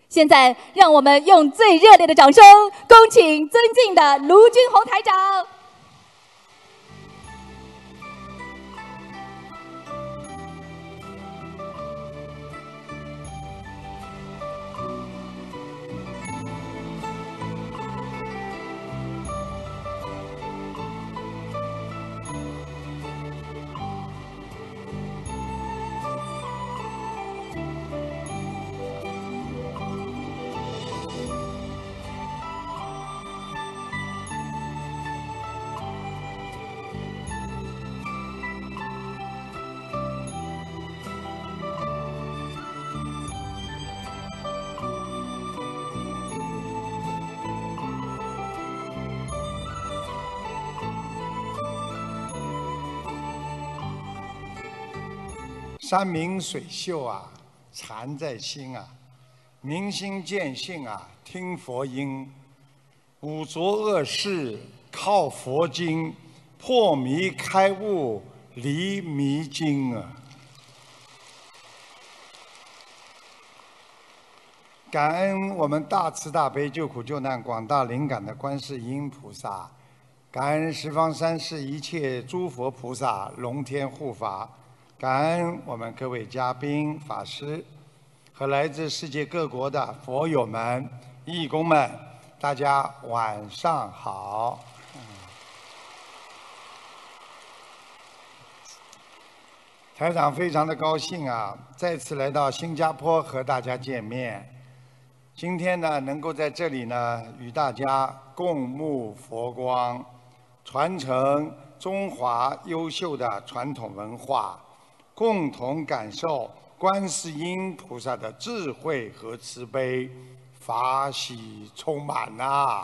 现在，让我们用最热烈的掌声，恭请尊敬的卢军宏台长。 山明水秀啊，禅在心啊，明心见性啊，听佛音，五浊恶世靠佛经，破迷开悟离迷津啊！感恩我们大慈大悲救苦救难广大灵感的观世音菩萨，感恩十方三世一切诸佛菩萨龙天护法。感恩我们各位嘉宾、法师和来自世界各国的佛友们、义工们，大家晚上好。台长非常的高兴啊，再次来到新加坡和大家见面。今天呢，能够在这里呢，与大家共沐佛光，传承中华优秀的传统文化。共同感受观世音菩萨的智慧和慈悲，法喜充满呐！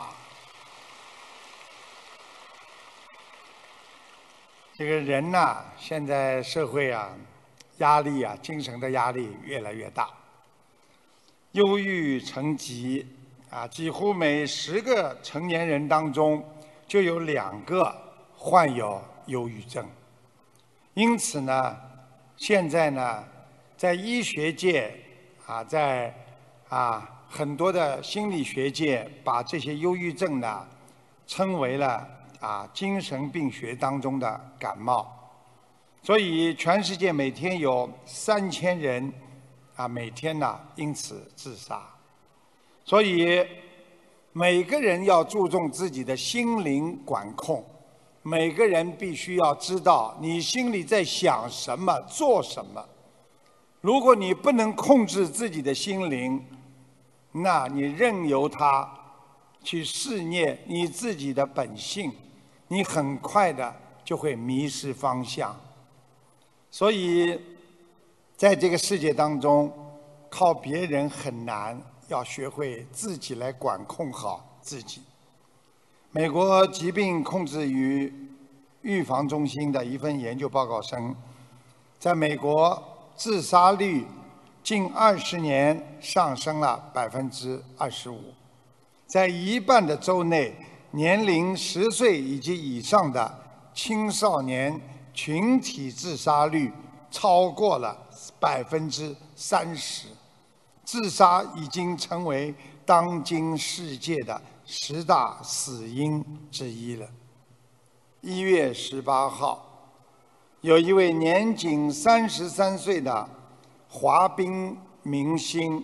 这个人呐，现在社会啊，压力啊，精神的压力越来越大，忧郁成疾啊，几乎每10个成年人当中就有2个患有忧郁症，因此呢。现在呢，在医学界啊，在很多的心理学界，把这些忧郁症呢，称为了精神病学当中的感冒。所以全世界每天有3000人每天呢因此自杀。所以每个人要注重自己的心灵管控。每个人必须要知道你心里在想什么、做什么。如果你不能控制自己的心灵，那你任由它去肆虐你自己的本性，你很快的就会迷失方向。所以，在这个世界当中，靠别人很难，要学会自己来管控好自己。美国疾病控制与预防中心的一份研究报告称，在美国自杀率近20年上升了25%，在一半的州内，年龄10岁以及以上的青少年群体自杀率超过了30%，自杀已经成为当今世界的10大死因之一了。1月18号，有一位年仅33岁的滑冰明星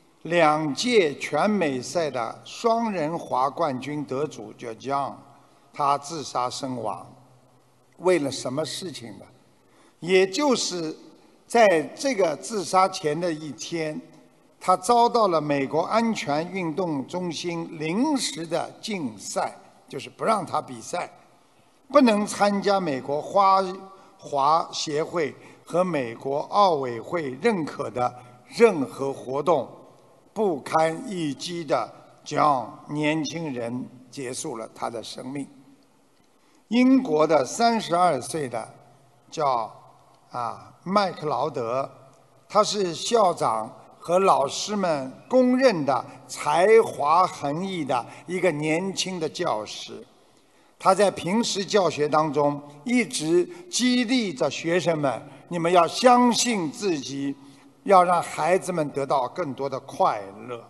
，2届全美赛的双人滑冠军得主叫 John， 他自杀身亡。为了什么事情呢？也就是在这个自杀前的一天，他遭到了美国安全运动中心临时的禁赛，就是不让他比赛，不能参加美国滑协会和美国奥委会认可的任何活动。不堪一击的 John 年轻人结束了他的生命。英国的32岁的叫麦克劳德，他是校长和老师们公认的才华横溢的一个年轻的教师。他在平时教学当中一直激励着学生们，你们要相信自己，要让孩子们得到更多的快乐。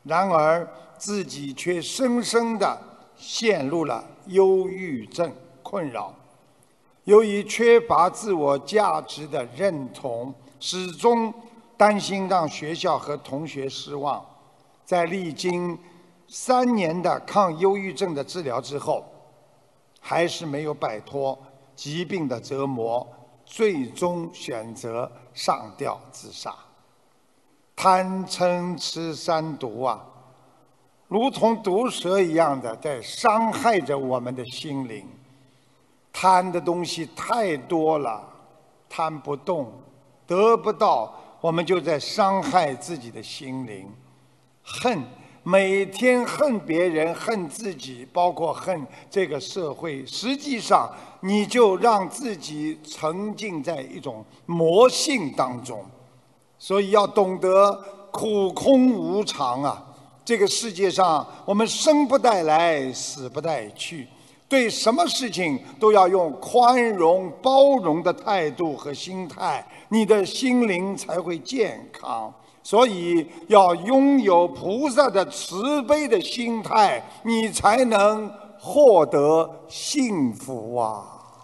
然而自己却深深地陷入了忧郁症困扰。由于缺乏自我价值的认同，始终担心让学校和同学失望。在历经3年的抗忧郁症的治疗之后，还是没有摆脱疾病的折磨，最终选择上吊自杀。贪嗔痴三毒啊，如同毒蛇一样的在伤害着我们的心灵。贪的东西太多了，贪不动，得不到，我们就在伤害自己的心灵。恨，每天恨别人，恨自己，包括恨这个社会，实际上你就让自己沉浸在一种魔性当中。所以要懂得苦空无常啊！这个世界上，我们生不带来，死不带去。对什么事情都要用宽容、包容的态度和心态，你的心灵才会健康。所以要拥有菩萨的慈悲的心态，你才能获得幸福啊！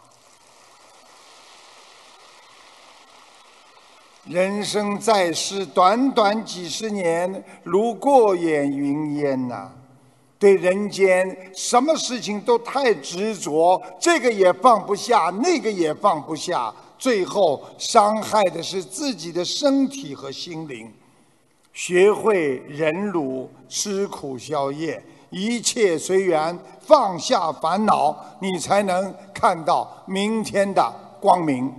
人生在世，短短几十年，如过眼云烟呐。对人间什么事情都太执着，这个也放不下，那个也放不下，最后伤害的是自己的身体和心灵。学会忍辱，吃苦消业，一切随缘，放下烦恼，你才能看到明天的光明。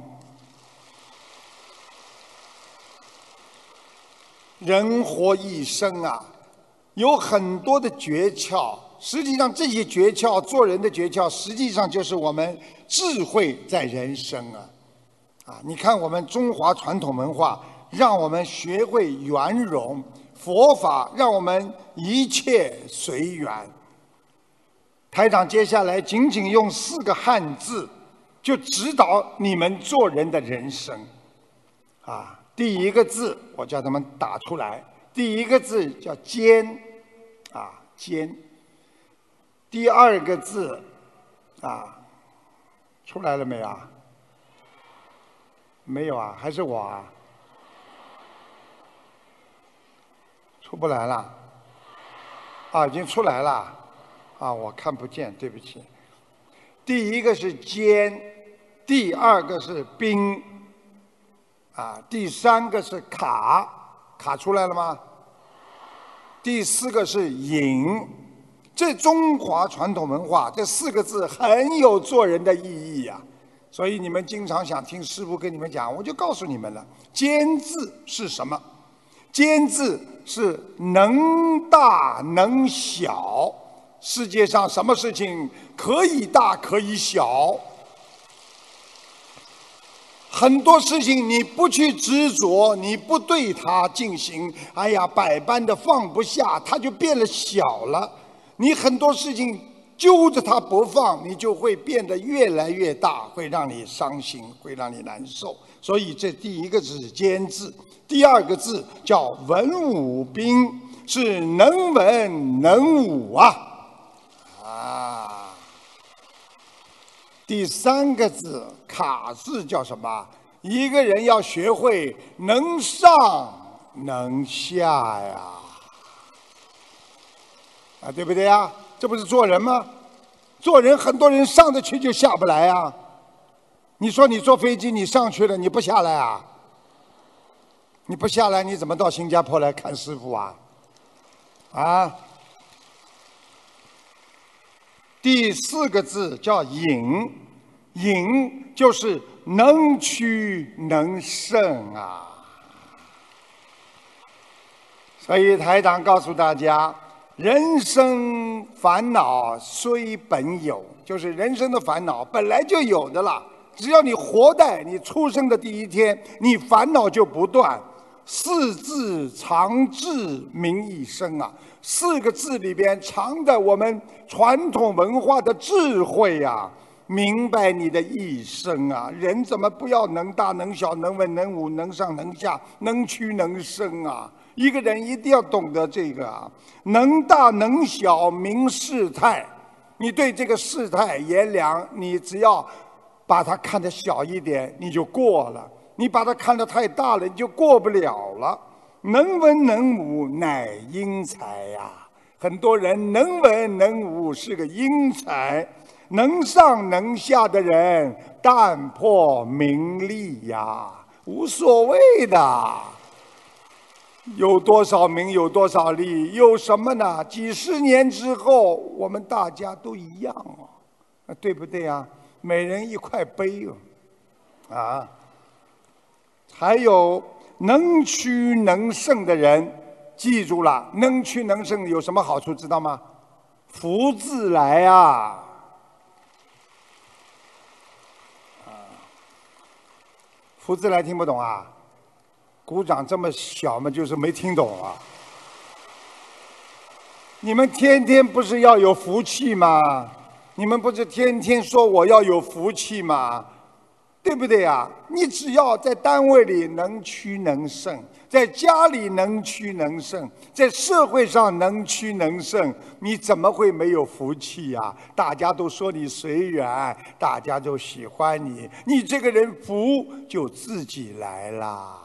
人活一生啊，有很多的诀窍，实际上这些诀窍，做人的诀窍，实际上就是我们智慧在人生啊！你看我们中华传统文化，让我们学会圆融；佛法让我们一切随缘。台长接下来仅仅用4个汉字，就指导你们做人的人生啊！第一个字，我叫他们打出来。第一个字叫坚，啊坚。第2个字，啊，出来了没有啊？没有啊，还是我啊？出不来了。啊，已经出来了。啊，我看不见，对不起。第一个是坚，第2个是冰，啊，第3个是卡。卡出来了吗？第4个是隐。这中华传统文化这4个字很有做人的意义呀，所以你们经常想听师父跟你们讲，我就告诉你们了。坚字是什么？坚字是能大能小。世界上什么事情可以大可以小？很多事情你不去执着，你不对它进行，哎呀，百般的放不下，它就变了小了。你很多事情揪着它不放，你就会变得越来越大，会让你伤心，会让你难受。所以这第一个字是坚字，第2个字叫文武兵，是能文能武啊。第3个字卡字叫什么？一个人要学会能上能下呀，啊，对不对呀？这不是做人吗？做人很多人上得去就下不来啊。你说你坐飞机你上去了你不下来啊？你不下来你怎么到新加坡来看师父啊？啊？第4个字叫隐，隐就是能屈能伸啊。所以台长告诉大家，人生烦恼虽本有，就是人生的烦恼本来就有的啦。只要你活在你出生的第一天，你烦恼就不断。4字常治民一生啊，4个字里边藏着我们传统文化的智慧啊，明白你的一生啊。人怎么不要能大能小，能文能武，能上能下，能屈能伸啊？ 一个人一定要懂得这个啊，能大能小明事态。你对这个事态炎凉，你只要把它看得小一点，你就过了；你把它看得太大了，你就过不了了。能文能武乃英才呀！很多人能文能武是个英才，能上能下的人淡泊名利呀，无所谓的。有多少名，有多少利，有什么呢？几十年之后，我们大家都一样哦，对不对啊？每人一块碑哦，啊！还有能屈能伸的人，记住了，能屈能伸有什么好处？知道吗？福自来啊！福自来听不懂啊？鼓掌这么小嘛，就是没听懂啊！你们天天不是要有福气吗？你们不是天天说我要有福气吗？对不对呀？你只要在单位里能屈能伸，在家里能屈能伸，在社会上能屈能伸，你怎么会没有福气呀？大家都说你随缘，大家都喜欢你，你这个人福就自己来啦。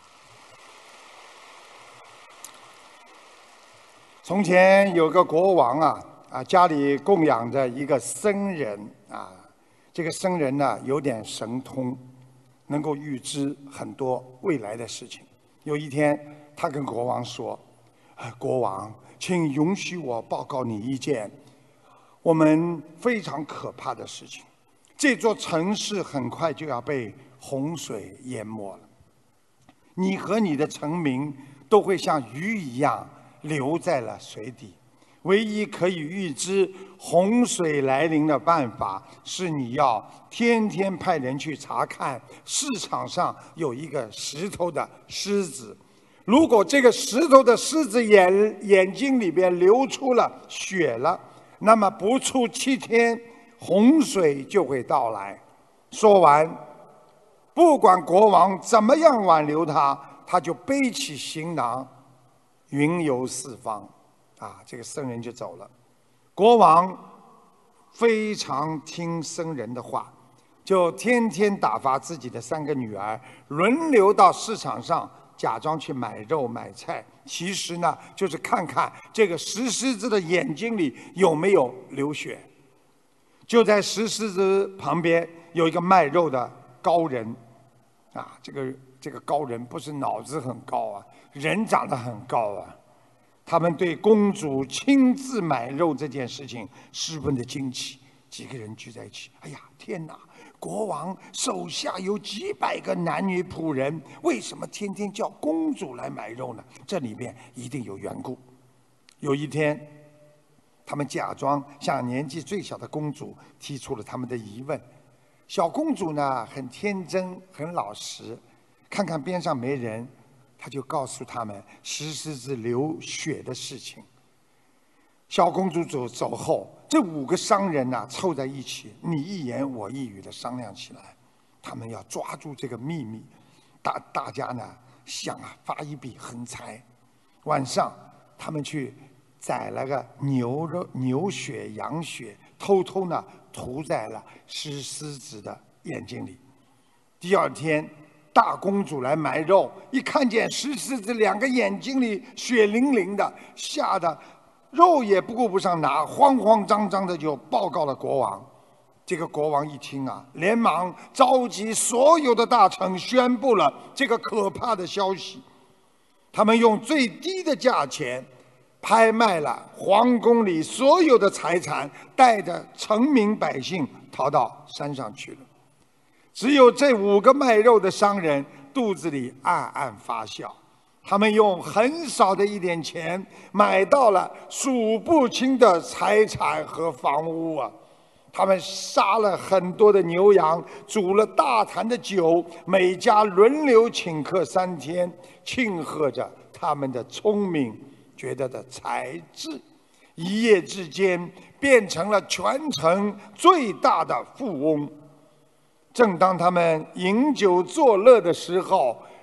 从前有个国王啊，家里供养着一个僧人啊，这个僧人呢有点神通，能够预知很多未来的事情。有一天，他跟国王说：“国王，请允许我报告你一件我们非常可怕的事情。这座城市很快就要被洪水淹没了，你和你的臣民都会像鱼一样留在了水底。唯一可以预知洪水来临的办法，是你要天天派人去查看市场上有一个石头的狮子。如果这个石头的狮子眼睛里边流出了血了，那么不出7天，洪水就会到来。”说完，不管国王怎么样挽留他，他就背起行囊云游四方。这个僧人就走了。国王非常听僧人的话，就天天打发自己的3个女儿轮流到市场上假装去买肉买菜，其实呢就是看看这个石狮子的眼睛里有没有流血。就在石狮子旁边有一个卖肉的高人这个高人不是脑子很高啊，人长得很高啊。他们对公主亲自买肉这件事情十分的惊奇，几个人聚在一起，哎呀，天哪！国王手下有几百个男女仆人，为什么天天叫公主来买肉呢？这里面一定有缘故。有一天，他们假装向年纪最小的公主提出了他们的疑问。小公主呢，很天真，很老实，看看边上没人，他就告诉他们石狮子流血的事情。小公主走后，这5个商人凑在一起，你一言我一语的商量起来，他们要抓住这个秘密。大家呢想发一笔横财。晚上，他们去宰了个牛血、羊血，偷偷呢涂在了石狮子的眼睛里。第二天，大公主来买肉，一看见石狮子2个眼睛里血淋淋的，吓得肉也顾不上拿，慌慌张张的就报告了国王。这个国王一听连忙召集所有的大臣，宣布了这个可怕的消息。他们用最低的价钱拍卖了皇宫里所有的财产，带着臣民百姓逃到山上去了。只有这5个卖肉的商人肚子里暗暗发笑，他们用很少的一点钱买到了数不清的财产和房屋他们杀了很多的牛羊，煮了大坛的酒，每家轮流请客3天，庆贺着他们的聪明觉得的才智。一夜之间变成了全城最大的富翁。正当他们饮酒作乐的时候，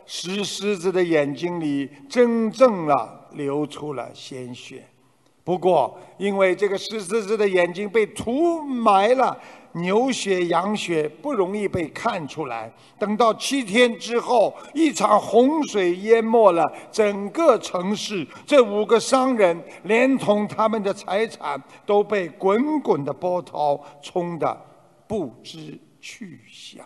石狮子的眼睛里真正流出了鲜血。不过，因为这个石狮子的眼睛被涂埋了牛血、羊血，不容易被看出来。等到7天之后，一场洪水淹没了整个城市，这5个商人连同他们的财产都被滚滚的波涛冲得不知去向。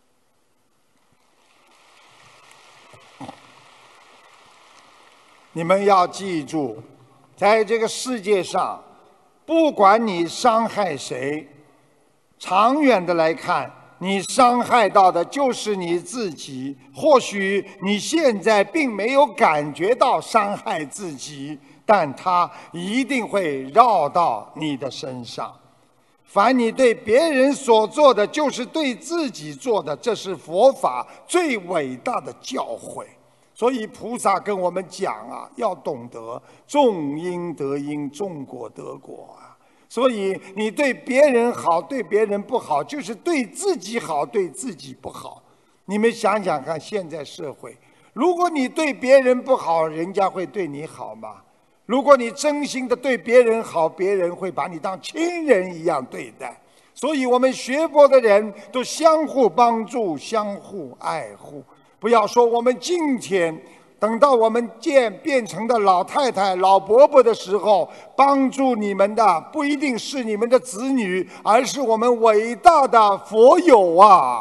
你们要记住，在这个世界上，不管你伤害谁，长远的来看，你伤害到的就是你自己。或许你现在并没有感觉到伤害自己，但它一定会绕到你的身上。凡你对别人所做的，就是对自己做的，这是佛法最伟大的教诲。所以菩萨跟我们讲啊，要懂得种因得因，种果得果啊。所以你对别人好，对别人不好，就是对自己好，对自己不好。你们想想看，现在社会，如果你对别人不好，人家会对你好吗？如果你真心的对别人好，别人会把你当亲人一样对待。所以我们学佛的人都相互帮助，相互爱护。不要说我们今天，等到我们变成的老太太、老伯伯的时候，帮助你们的不一定是你们的子女，而是我们伟大的佛友啊！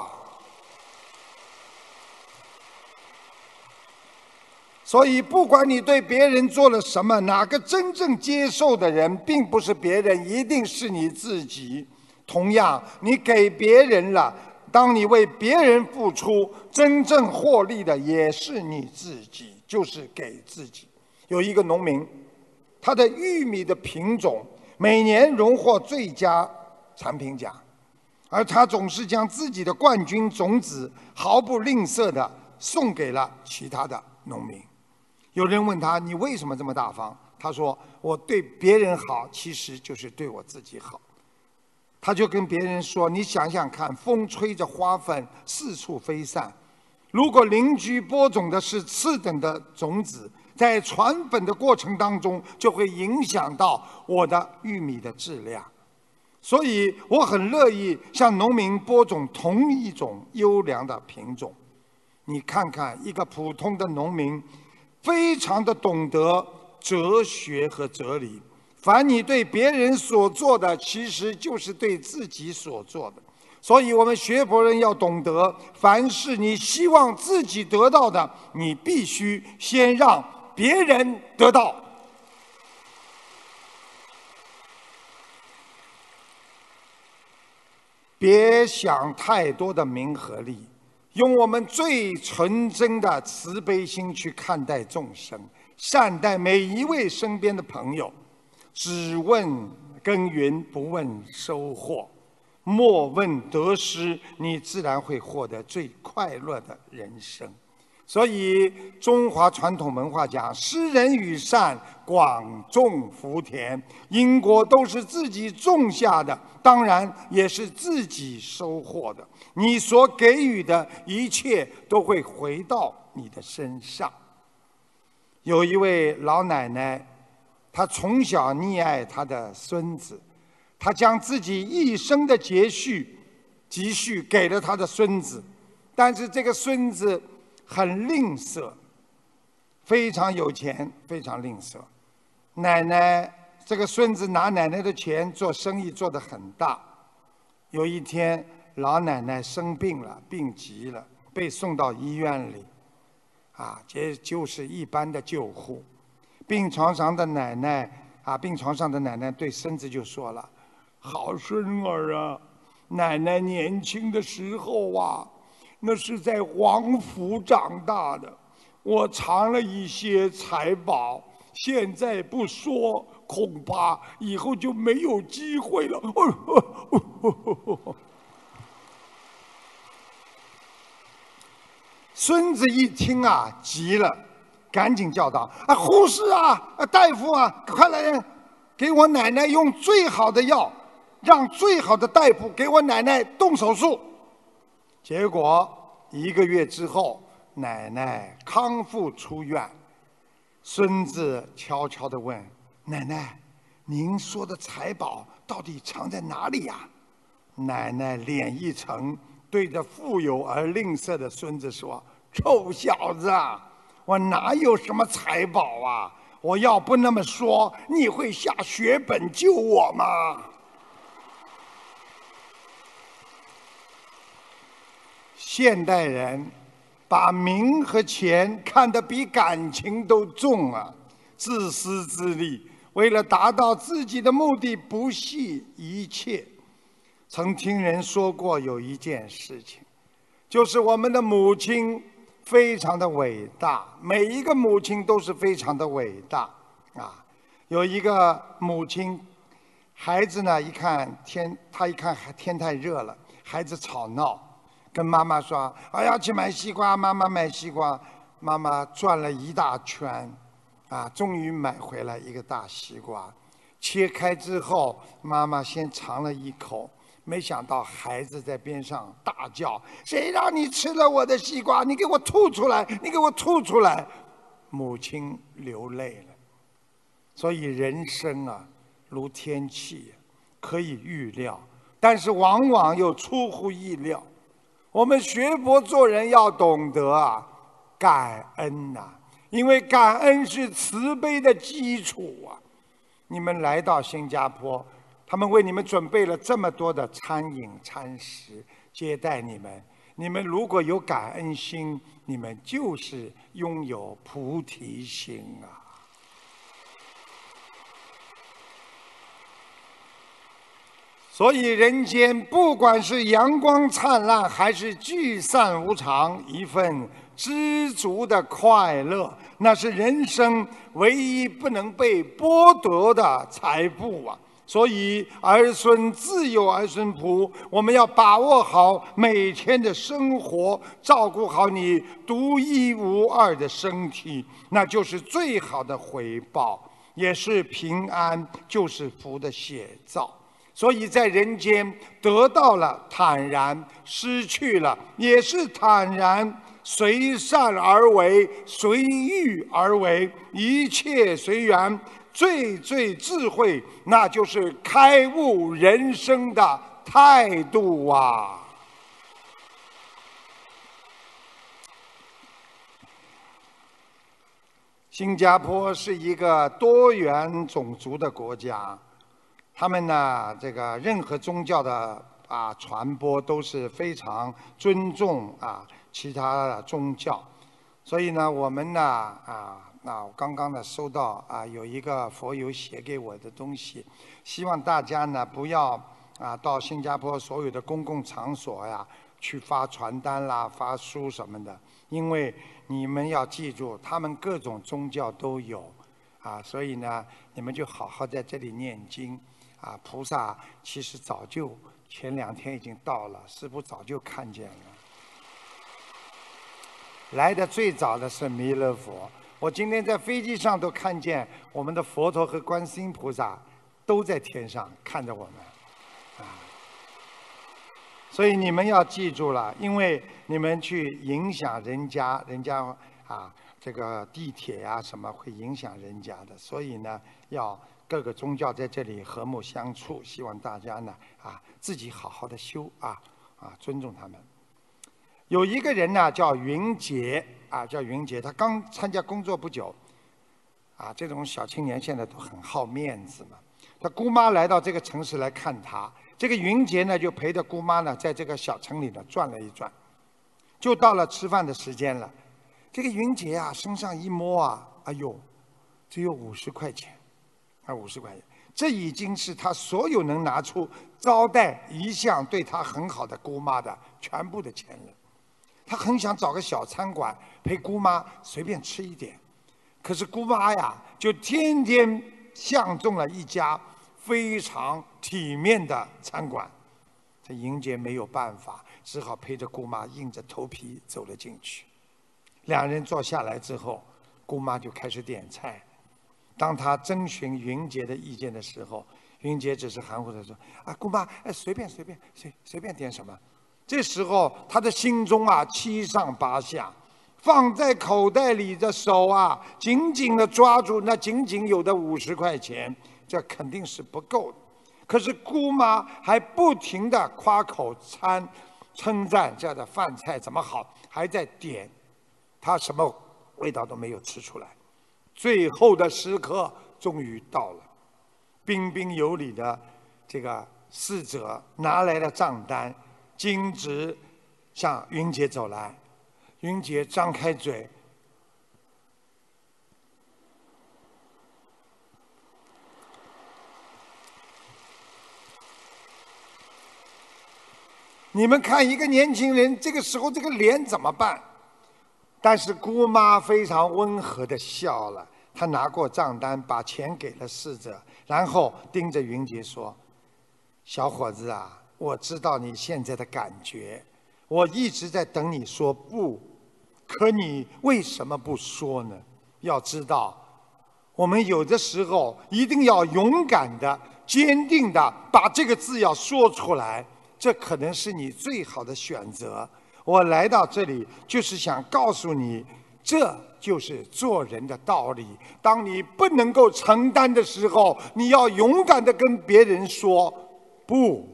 所以，不管你对别人做了什么，哪个真正接受的人，并不是别人，一定是你自己。同样，你给别人了。当你为别人付出，真正获利的也是你自己，就是给自己。有一个农民，他的玉米的品种每年荣获最佳产品奖，而他总是将自己的冠军种子毫不吝啬地送给了其他的农民。有人问他：“你为什么这么大方？”他说：“我对别人好，其实就是对我自己好。”他就跟别人说：“你想想看，风吹着花粉四处飞散，如果邻居播种的是次等的种子，在传粉的过程当中，就会影响到我的玉米的质量。所以我很乐意向农民播种同一种优良的品种。你看看一个普通的农民，非常的懂得哲学和哲理。凡你对别人所做的，其实就是对自己所做的。所以我们学佛人要懂得，凡是你希望自己得到的，你必须先让别人得到。别想太多的名和利，用我们最纯真的慈悲心去看待众生，善待每一位身边的朋友。只问耕耘，不问收获，莫问得失，你自然会获得最快乐的人生。所以中华传统文化讲，施人与善，广种福田，因果都是自己种下的，当然也是自己收获的。你所给予的一切都会回到你的身上。有一位老奶奶，她从小溺爱她的孙子，她将自己一生的积蓄给了她的孙子，但是这个孙子很吝啬，非常有钱，非常吝啬。这个孙子拿奶奶的钱做生意做得很大。有一天，老奶奶生病了，病急了，被送到医院里，这就是一般的救护。病床上的奶奶对孙子就说了：“好孙儿啊，奶奶年轻的时候啊，那是在王府长大的，我藏了一些财宝，现在不说，恐怕以后就没有机会了。”孙子一听急了，赶紧叫道：“护士大夫快来给我奶奶用最好的药，让最好的大夫给我奶奶动手术。”结果1个月之后， 奶奶康复出院，孙子悄悄地问奶奶：“您说的财宝到底藏在哪里呀？”奶奶脸一沉，对着富有而吝啬的孙子说：“臭小子，我哪有什么财宝啊！我要不那么说，你会下血本救我吗？”现代人把名和钱看得比感情都重啊，自私自利，为了达到自己的目的不惜一切。曾听人说过有一件事情，就是我们的母亲非常的伟大，每一个母亲都是非常的伟大啊。有一个母亲，孩子呢一看天太热了，孩子吵闹，跟妈妈说：“我要去买西瓜，妈妈买西瓜。”妈妈转了一大圈，终于买回来一个大西瓜。切开之后，妈妈先尝了一口，没想到孩子在边上大叫：“谁让你吃了我的西瓜？你给我吐出来！你给我吐出来！”母亲流泪了。所以人生啊，如天气，可以预料，但是往往又出乎意料。我们学佛做人要懂得感恩呐，因为感恩是慈悲的基础啊。你们来到新加坡，他们为你们准备了这么多的餐饮餐食接待你们，你们如果有感恩心，你们就是拥有菩提心啊。所以人间不管是阳光灿烂还是聚散无常，一份知足的快乐，那是人生唯一不能被剥夺的财富啊。所以儿孙自有儿孙福，我们要把握好每天的生活，照顾好你独一无二的身体，那就是最好的回报，也是平安就是福的写照。所以在人间得到了坦然，失去了也是坦然，随善而为，随遇而为，一切随缘。最智慧，那就是开悟人生的态度啊！新加坡是一个多元种族的国家。他们呢，这个任何宗教的传播都是非常尊重其他的宗教，所以呢，我们呢我刚刚呢收到有一个佛友写给我的东西，希望大家呢不要到新加坡所有的公共场所去发传单啦、发书什么的，因为你们要记住，他们各种宗教都有所以呢，你们就好好在这里念经。菩萨其实早就前2天已经到了，师父早就看见了。来的最早的是弥勒佛，我今天在飞机上都看见我们的佛陀和观世音菩萨都在天上看着我们。所以你们要记住了，因为你们去影响人家这个地铁什么会影响人家的，所以呢要各个宗教在这里和睦相处，希望大家呢自己好好的修尊重他们。有一个人呢叫云杰叫云杰，他刚参加工作不久这种小青年现在都很好面子嘛。他姑妈来到这个城市来看他，这个云杰呢就陪着姑妈呢在这个小城里呢转了一转，就到了吃饭的时间了。这个云杰身上一摸哎呦，只有50块钱，50块钱，这已经是他所有能拿出招待一向对他很好的姑妈的全部的钱了。他很想找个小餐馆陪姑妈随便吃一点，可是姑妈就天天相中了一家非常体面的餐馆。这云杰没有办法，只好陪着姑妈硬着头皮走了进去。2人坐下来之后，姑妈就开始点菜。当他征询云杰的意见的时候，云杰只是含糊地说：“姑妈，随便点什么。”这时候他的心中七上八下， 放在口袋里的手啊，紧紧地抓住那仅仅有的50块钱，这肯定是不够的。可是姑妈还不停地夸口称赞这样的饭菜怎么好，还在点，她什么味道都没有吃出来。最后的时刻终于到了，彬彬有礼的这个侍者拿来了账单，径直向云姐走来。云姐张开嘴，你们看一个年轻人这个时候这个脸怎么办？但是姑妈非常温和地笑了，她拿过账单，把钱给了侍者，然后盯着云杰说：“小伙子啊，我知道你现在的感觉，我一直在等你说不，可你为什么不说呢？要知道，我们有的时候一定要勇敢的、坚定的把这个字要说出来，这可能是你最好的选择。我来到这里就是想告诉你，这就是做人的道理。当你不能够承担的时候，你要勇敢的跟别人说不。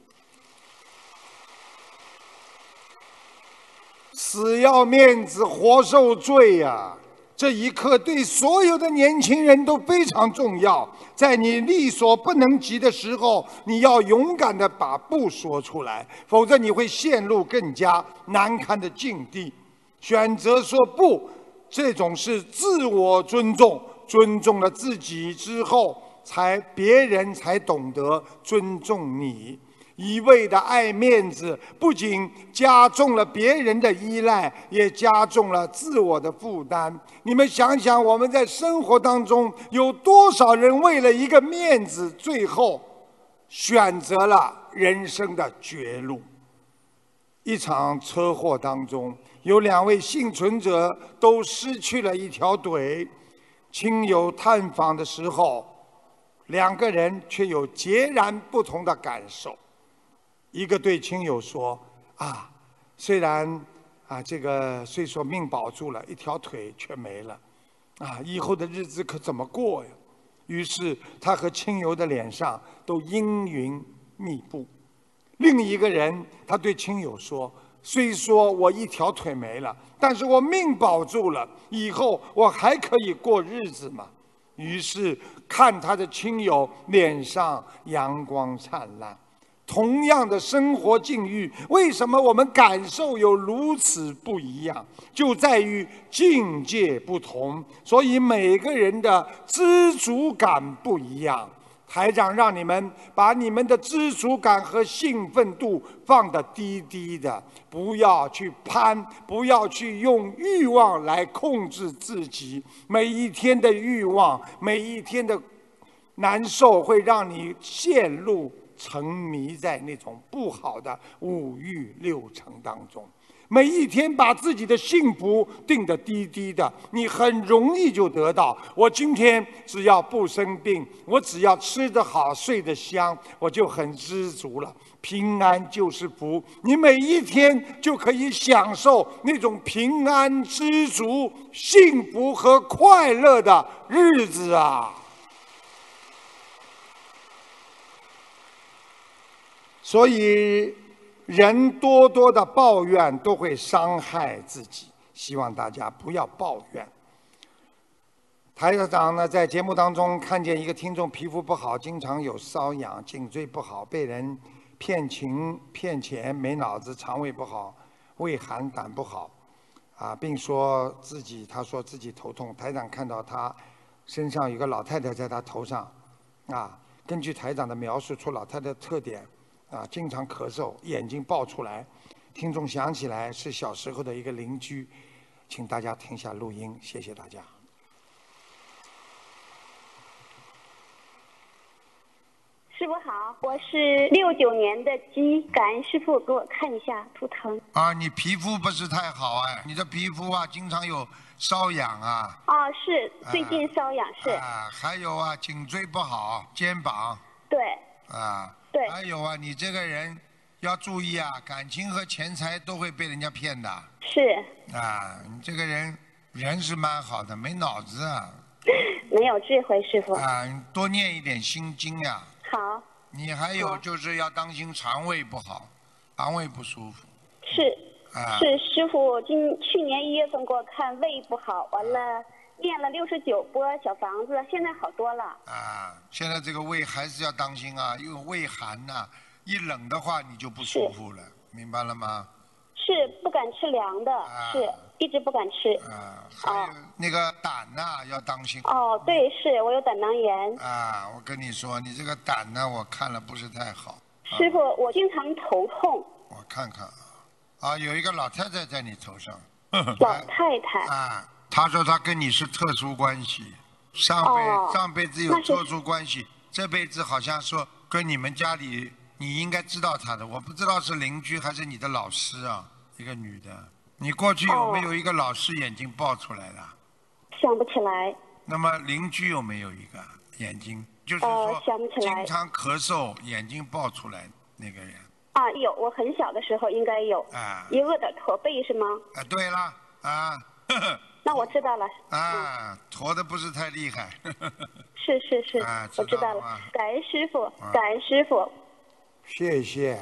死要面子活受罪呀！这一刻对所有的年轻人都非常重要。在你力所不能及的时候，你要勇敢地把不说出来，否则你会陷入更加难堪的境地。选择说不，这种是自我尊重，尊重了自己之后，别人才懂得尊重你。一味的爱面子，不仅加重了别人的依赖，也加重了自我的负担。你们想想，我们在生活当中有多少人为了一个面子，最后选择了人生的绝路？一场车祸当中，有2位幸存者都失去了一条腿。亲友探访的时候，2个人却有截然不同的感受。一个对亲友说：“虽然虽说命保住了，一条腿却没了，以后的日子可怎么过呀？”于是他和亲友的脸上都阴云密布。另一个人他对亲友说：“虽说我一条腿没了，但是我命保住了，以后我还可以过日子嘛。”于是看他的亲友脸上阳光灿烂。同样的生活境遇，为什么我们感受有如此不一样？就在于境界不同，所以每个人的知足感不一样。台长让你们把你们的知足感和兴奋度放得低低的，不要去攀，不要去用欲望来控制自己。每一天的欲望，每一天的难受，会让你陷入沉迷在那种不好的5欲6尘当中。每一天把自己的幸福定得低低的，你很容易就得到。我今天只要不生病，我只要吃得好睡得香，我就很知足了。平安就是福，你每一天就可以享受那种平安、知足、幸福和快乐的日子啊！所以人多多的抱怨都会伤害自己，希望大家不要抱怨。台长呢，在节目当中看见一个听众皮肤不好，经常有瘙痒，颈椎不好，被人骗情骗钱，没脑子，肠胃不好，胃寒胆不好，并他说自己头痛。台长看到他身上有个老太太在他头上，根据台长的描述出老太太的特点。经常咳嗽，眼睛爆出来。听众想起来是小时候的一个邻居，请大家听下录音，谢谢大家。 师傅好，我是69年的鸡，感恩师傅给我看一下图腾。 你皮肤不是太好哎，你的皮肤经常有瘙痒啊。 是最近瘙痒是。 还有颈椎不好，肩膀。 对。 对。还有你这个人要注意啊，感情和钱财都会被人家骗的。 是。 啊，你这个人是蛮好的，没脑子啊。 没有智慧，师傅。 啊，你多念一点心经呀。 好。 你还有就是要当心肠胃不好，肠胃不舒服。 是。是师傅，去年1月份给我看胃不好，完了念了69波小房子，现在好多了。 啊，现在这个胃还是要当心啊，因为胃寒呐，一冷的话你就不舒服了，明白了吗？ 是不敢吃凉的，是一直不敢吃。 还有那个胆呐，要当心。 哦，对，是我有胆囊炎。 我跟你说，你这个胆呢，我看了不是太好。 师傅，我经常头痛。 我看看有一个老太太在你头上。 老太太。 她说她跟你是特殊关系，上辈子有特殊关系，这辈子好像说跟你们家里。你应该知道她的，我不知道是邻居还是你的老师啊，一个女的。你过去有没有一个老师眼睛爆出来的？ 想不起来。 那么邻居有没有一个眼睛，就是说经常咳嗽眼睛爆出来那个人？ 有，我很小的时候应该有。一个的驼背是吗？ 对了那我知道了。 驼的不是太厉害。 是，我知道了。感恩师傅，感恩师傅。 谢谢。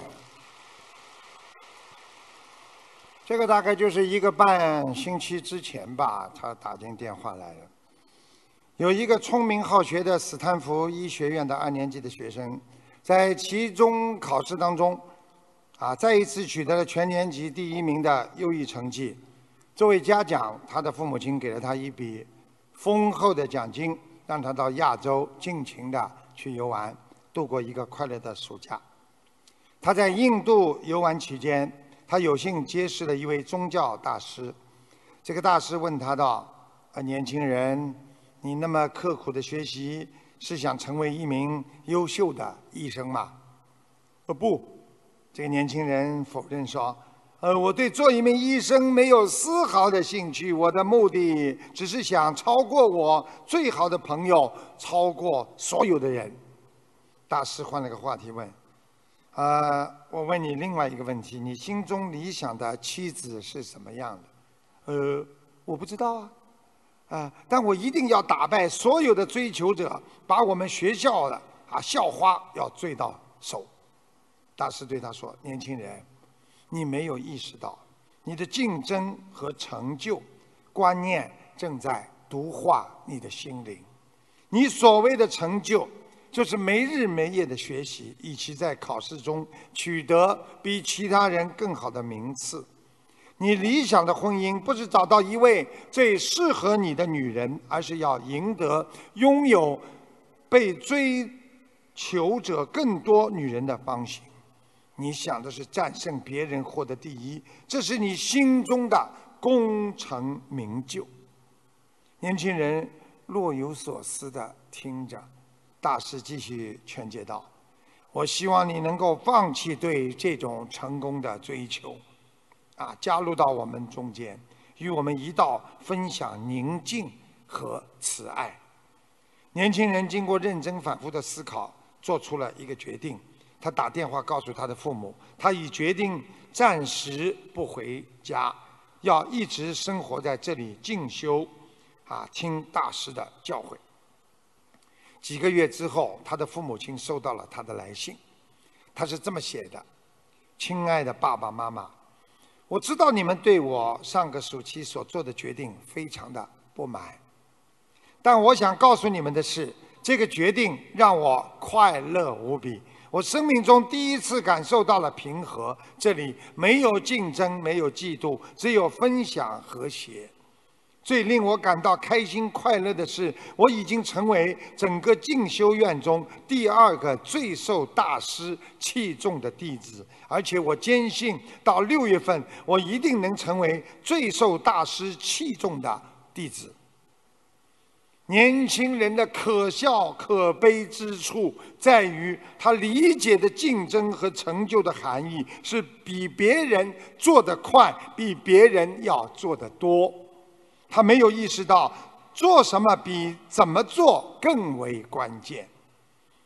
这个大概就是1个半星期之前吧，他打进电话来了。有一个聪明好学的斯坦福医学院的2年级的学生，在期中考试当中，再一次取得了全年级第1名的优异成绩。作为嘉奖，他的父母亲给了他一笔丰厚的奖金，让他到亚洲尽情的去游玩，度过一个快乐的暑假。他在印度游玩期间，他有幸结识了一位宗教大师。这个大师问他道：“年轻人，你那么刻苦的学习，是想成为一名优秀的医生吗？”不，这个年轻人否认说：“我对做一名医生没有丝毫的兴趣，我的目的只是想超过我最好的朋友，超过所有的人。”大师换了个话题问：“我问你另外一个问题，你心中理想的妻子是什么样的？”我不知道但我一定要打败所有的追求者，把我们学校的校花要追到手。大师对他说：“年轻人，你没有意识到，你的竞争和成就观念正在毒化你的心灵。你所谓的成就，就是没日没夜的学习，以期在考试中取得比其他人更好的名次。你理想的婚姻不是找到一位最适合你的女人，而是要赢得拥有被追求者更多女人的芳心。你想的是战胜别人，获得第一，这是你心中的功成名就。”年轻人若有所思地听着，大师继续劝诫道：“我希望你能够放弃对这种成功的追求，加入到我们中间，与我们一道分享宁静和慈爱。”年轻人经过认真反复的思考，做出了一个决定。他打电话告诉他的父母，他已决定暂时不回家，要一直生活在这里进修，听大师的教诲。几个月之后，他的父母亲收到了他的来信，他是这么写的：“亲爱的爸爸妈妈，我知道你们对我上个暑期所做的决定非常的不满，但我想告诉你们的是，这个决定让我快乐无比。我生命中第一次感受到了平和，这里没有竞争，没有嫉妒，只有分享和谐。最令我感到开心快乐的是，我已经成为整个进修院中第2个最受大师器重的弟子，而且我坚信到6月份，我一定能成为最受大师器重的弟子。”年轻人的可笑可悲之处在于，他理解的竞争和成就的含义是比别人做得快，比别人要做得多。他没有意识到做什么比怎么做更为关键。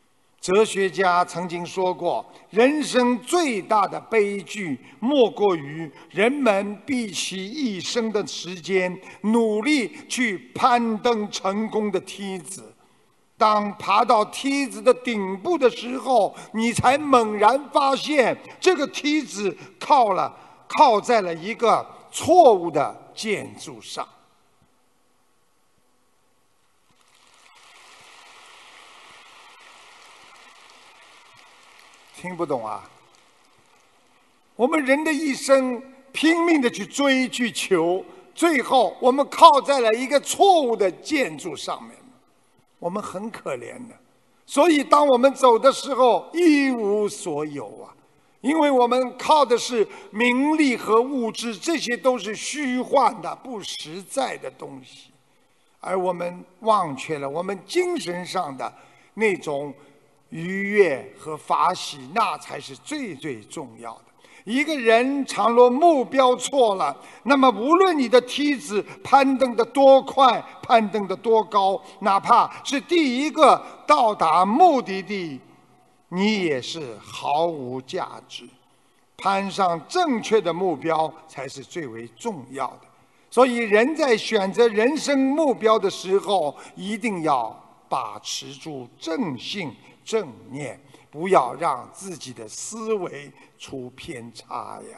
哲学家曾经说过，人生最大的悲剧，莫过于人们毕其一生的时间，努力去攀登成功的梯子。当爬到梯子的顶部的时候，你才猛然发现，这个梯子靠在了一个错误的建筑上。听不懂啊？我们人的一生拼命的去追去求，最后我们靠在了一个错误的建筑上面，我们很可怜的。所以当我们走的时候一无所有啊，因为我们靠的是名利和物质，这些都是虚幻的不实在的东西，而我们忘却了我们精神上的那种愉悦和法喜，那才是最最重要的。一个人倘若目标错了，那么无论你的梯子攀登得多快，攀登得多高，哪怕是第一个到达目的地，你也是毫无价值。攀上正确的目标才是最为重要的。所以人在选择人生目标的时候，一定要把持住正信正念，不要让自己的思维出偏差呀。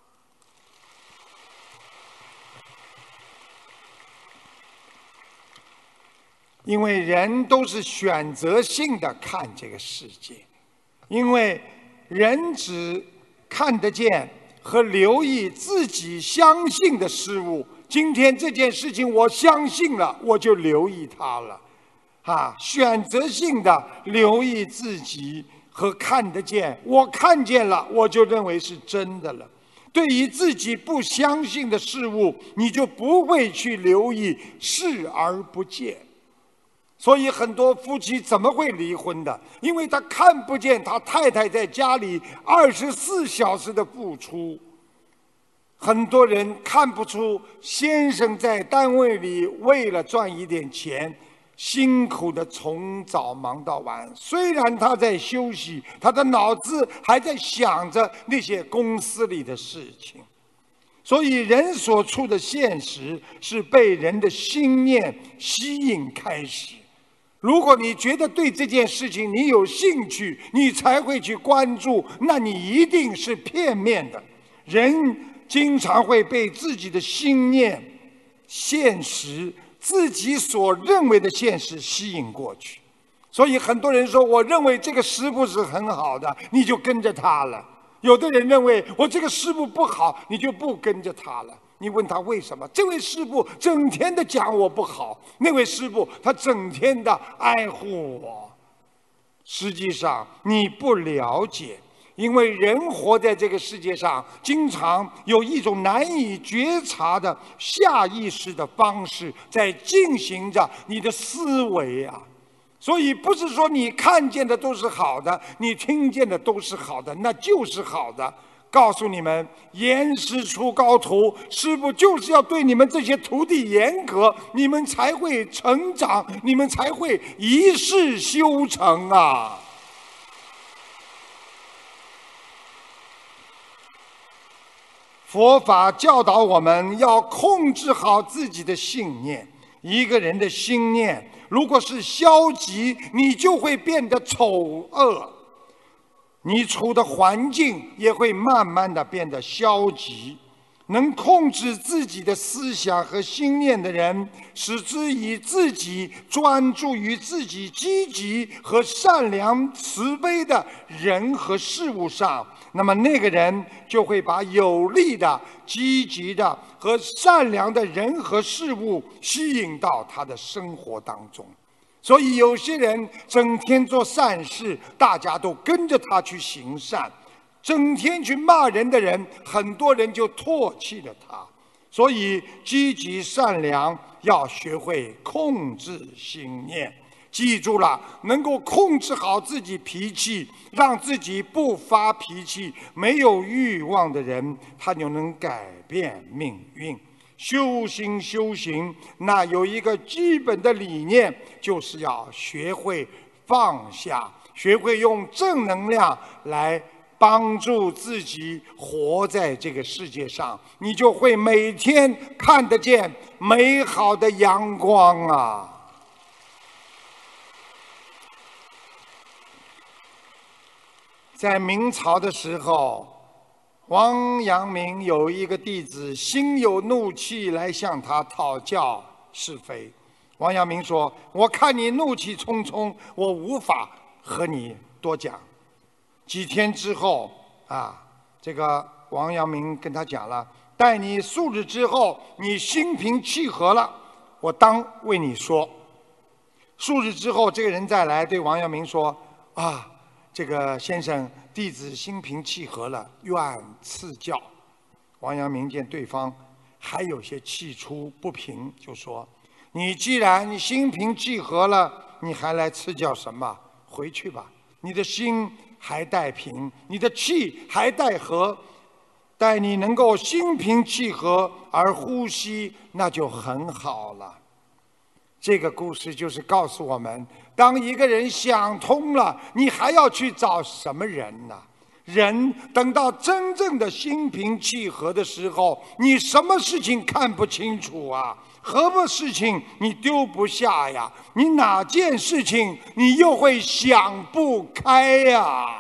因为人都是选择性的看这个世界，因为人只看得见和留意自己相信的事物。今天这件事情我相信了，我就留意它了。选择性的留意自己和看得见，我看见了，我就认为是真的了。对于自己不相信的事物，你就不会去留意，视而不见。所以很多夫妻怎么会离婚的？因为他看不见他太太在家里24小时的付出。很多人看不出先生在单位里为了赚一点钱，辛苦的从早忙到晚，虽然他在休息，他的脑子还在想着那些公司里的事情。所以人所处的现实是被人的心念吸引开始。如果你觉得对这件事情你有兴趣，你才会去关注，那你一定是片面的。人经常会被自己的心念、现实、自己所认为的现实吸引过去。所以很多人说，我认为这个师父是很好的，你就跟着他了。有的人认为我这个师父不好，你就不跟着他了。你问他为什么？这位师父整天的讲我不好，那位师父他整天的爱护我。实际上你不了解，因为人活在这个世界上，经常有一种难以觉察的下意识的方式在进行着你的思维啊。所以不是说你看见的都是好的，你听见的都是好的，那就是好的。告诉你们，严师出高徒，师父就是要对你们这些徒弟严格，你们才会成长，你们才会一世修成啊。佛法教导我们要控制好自己的信念。一个人的心念如果是消极，你就会变得丑恶，你处的环境也会慢慢的变得消极。能控制自己的思想和心念的人，使之以自己专注于自己积极和善良慈悲的人和事物上，那么那个人就会把有利的、积极的和善良的人和事物吸引到他的生活当中。所以有些人整天做善事，大家都跟着他去行善；整天去骂人的人，很多人就唾弃了他。所以积极善良要学会控制心念。记住了，能够控制好自己脾气，让自己不发脾气，没有欲望的人，他就能改变命运。修心修行，那有一个基本的理念，就是要学会放下， 学会用正能量来帮助自己活在这个世界上，你就会每天看得见美好的阳光啊！在明朝的时候，王阳明有一个弟子心有怒气来向他讨教是非。王阳明说：“我看你怒气冲冲，我无法和你多讲。”几天之后这个王阳明跟他讲了：“待你数日之后，你心平气和了，我当为你说。”数日之后，这个人再来对王阳明说：“这个先生，弟子心平气和了，愿赐教。”王阳明见对方还有些气出不平，就说：“你既然心平气和了，你还来赐教什么？回去吧，你的心还待平，你的气还待和。待你能够心平气和而呼吸，那就很好了。”这个故事就是告诉我们，当一个人想通了，你还要去找什么人呢？人等到真正的心平气和的时候，你什么事情看不清楚啊？何么事情你丢不下呀？你哪件事情你又会想不开呀？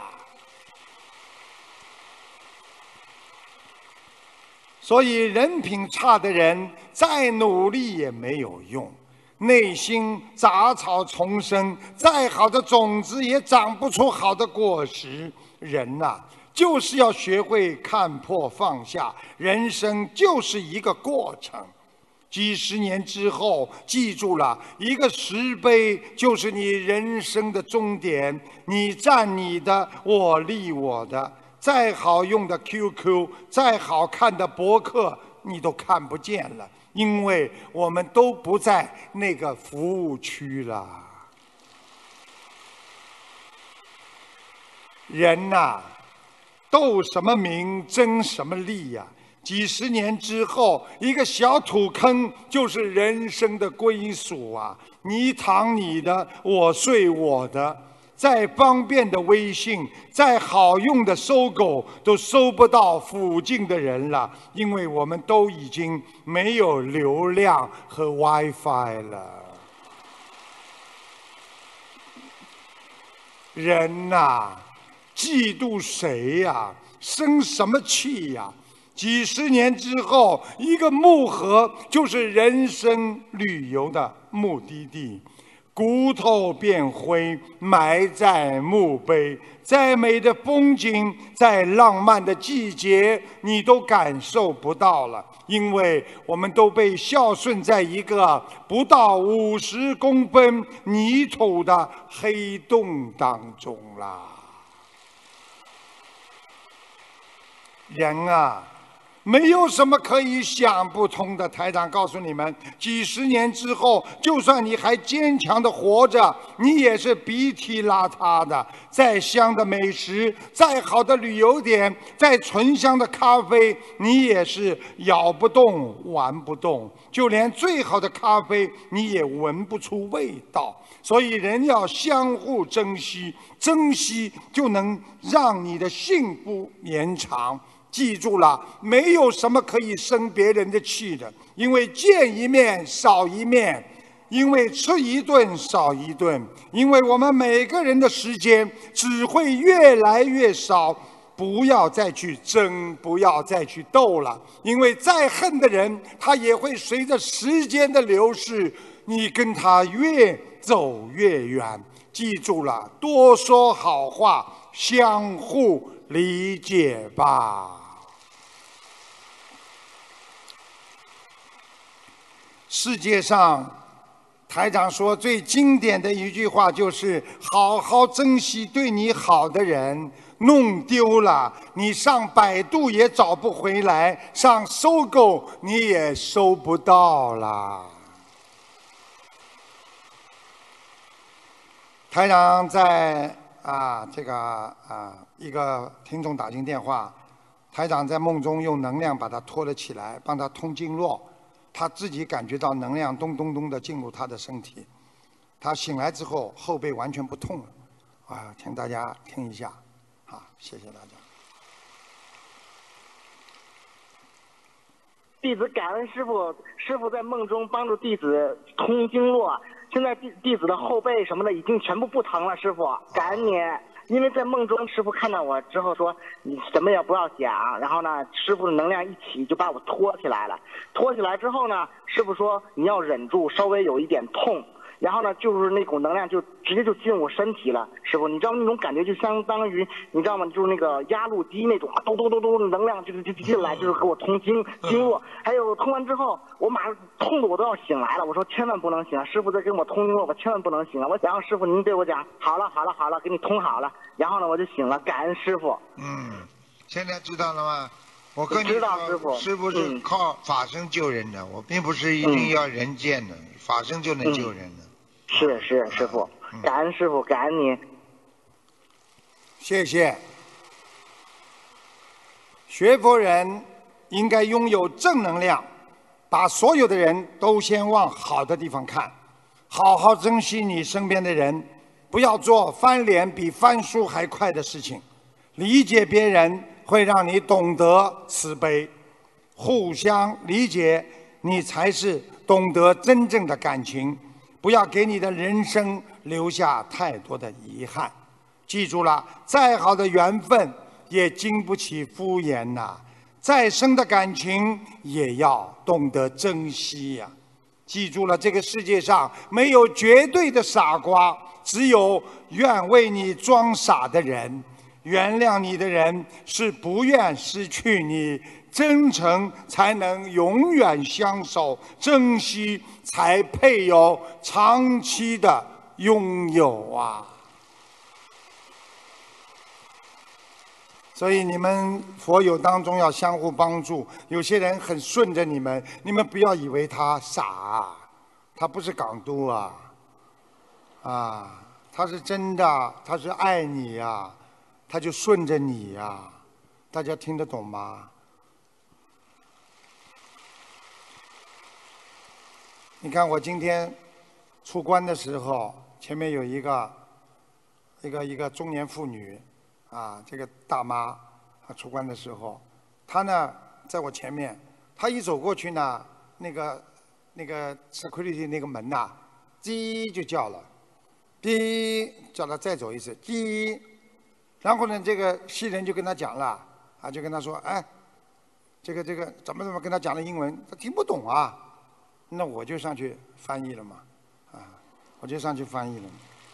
所以人品差的人再努力也没有用，内心杂草丛生，再好的种子也长不出好的果实。人就是要学会看破放下，人生就是一个过程。几十年之后，记住了，一个石碑就是你人生的终点。你站你的，我立我的。再好用的 QQ， 再好看的博客，你都看不见了，因为我们都不在那个服务区了。人斗什么名，争什么利呀？几十年之后，一个小土坑就是人生的归属啊！你躺你的，我睡我的。再方便的微信，再好用的搜狗，都搜不到附近的人了，因为我们都已经没有流量和 WiFi 了。人嫉妒谁呀？生什么气呀？几十年之后，一个木盒就是人生旅游的目的地。骨头变灰，埋在墓碑。再美的风景，再浪漫的季节，你都感受不到了，因为我们都被孝顺在一个不到50公分泥土的黑洞当中了。人没有什么可以想不通的。台长告诉你们，几十年之后，就算你还坚强的活着，你也是鼻涕邋遢的。再香的美食，再好的旅游点，再醇香的咖啡，你也是咬不动玩不动。就连最好的咖啡，你也闻不出味道。所以人要相互珍惜，珍惜就能让你的幸福延长。记住了，没有什么可以生别人的气的，因为见一面少一面，因为吃一顿少一顿，因为我们每个人的时间只会越来越少。不要再去争，不要再去斗了，因为再恨的人，他也会随着时间的流逝，你跟他越走越远。记住了，多说好话，相互理解吧。世界上，台长说最经典的一句话就是好好珍惜对你好的人，弄丢了你上百度也找不回来，上搜狗你也搜不到了。台长在一个听众打进电话，台长在梦中用能量把他拖了起来，帮他通经络。他自己感觉到能量咚咚咚的进入他的身体，他醒来之后后背完全不痛了， 啊，请大家听一下，好，谢谢大家。 弟子感恩师傅，师傅在梦中帮助弟子通经络，现在弟子的后背什么的已经全部不疼了，师傅，感恩你。因为在梦中，师傅看到我之后说你什么也不要讲，然后呢，师傅的能量一起就把我托起来了。托起来之后呢，师傅说你要忍住，稍微有一点痛。然后呢，就是那股能量就直接就进入我身体了，师傅，你知道那种感觉就相当于你知道吗？就是那个压路机那种，咚咚咚咚，能量就进来，就是给我通经络。还有通完之后，我马上痛的我都要醒来了。我说千万不能醒，师傅在跟我通经络，我千万不能醒了。我想让师傅您对我讲，好了好了好了，给你通好了。然后呢，我就醒了，感恩师傅。 现在知道了吗？我跟你知道说，师傅是靠法身救人的，我并不是一定要人见的，法身就能救人的。 是师傅，感恩师傅，感恩您。 谢谢。学佛人应该拥有正能量，把所有的人都先往好的地方看，好好珍惜你身边的人，不要做翻脸比翻书还快的事情。理解别人会让你懂得慈悲，互相理解，你才是懂得真正的感情。不要给你的人生留下太多的遗憾。记住了，再好的缘分也经不起敷衍呐，再深的感情也要懂得珍惜呀。记住了，这个世界上没有绝对的傻瓜，只有愿为你装傻的人。原谅你的人是不愿失去你，真诚才能永远相守，珍惜才配有长期的拥有啊！所以你们佛友当中要相互帮助。有些人很顺着你们，你们不要以为他傻，他不是港督啊，他是真的，他是爱你呀。他就顺着你呀，大家听得懂吗？你看我今天出关的时候，前面有一个中年妇女，这个大妈，出关的时候，她呢在我前面，她一走过去呢，那个 security 那个门呐，叽就叫了，哔叫她再走一次，叽。然后呢，这个西人就跟他讲了，就跟他说，哎，这个怎么跟他讲了英文，他听不懂啊。那我就上去翻译了嘛，我就上去翻译了。